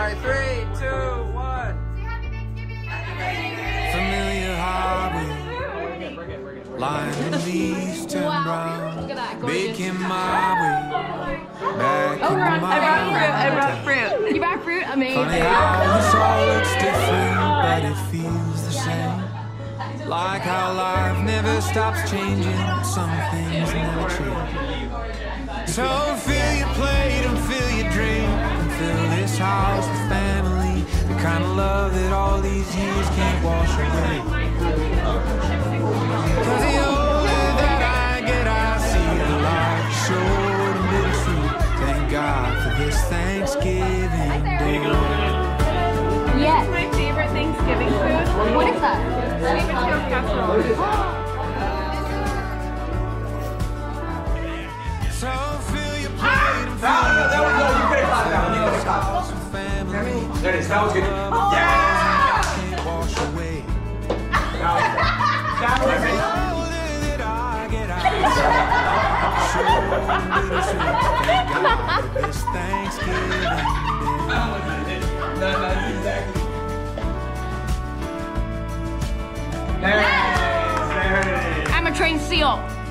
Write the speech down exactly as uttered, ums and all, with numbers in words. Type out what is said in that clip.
right, three, two, one. Familiar highway, lines and leaves turn brown, making my way back Oh, in we're on, my I brought fruit, I mind. brought fruit. You brought fruit? Amazing. Funny how this all looks different, but it feels the same. Like how life never stops changing, some things never change. So fill your plate and fill your drink and fill this house with family, the kind of love that all these years can't wash away. Cause the older that I get, I see the life is short and bittersweet. Thank God for this Thanksgiving Day. Yes. My favorite Thanksgiving food. What is that? Sweet potato casserole. So fill your plate and fill your That was good. You could have caught that one. You could have caught some family. There it is. That was good. Yeah! Can't wash away. That was it. This Thanksgiving Day. No, no, exactly. There it is. There it is. I'm a trained seal.